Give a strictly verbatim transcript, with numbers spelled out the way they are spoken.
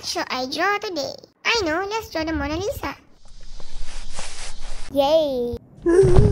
What shall I draw today? I know, let's draw the Mona Lisa. Yay!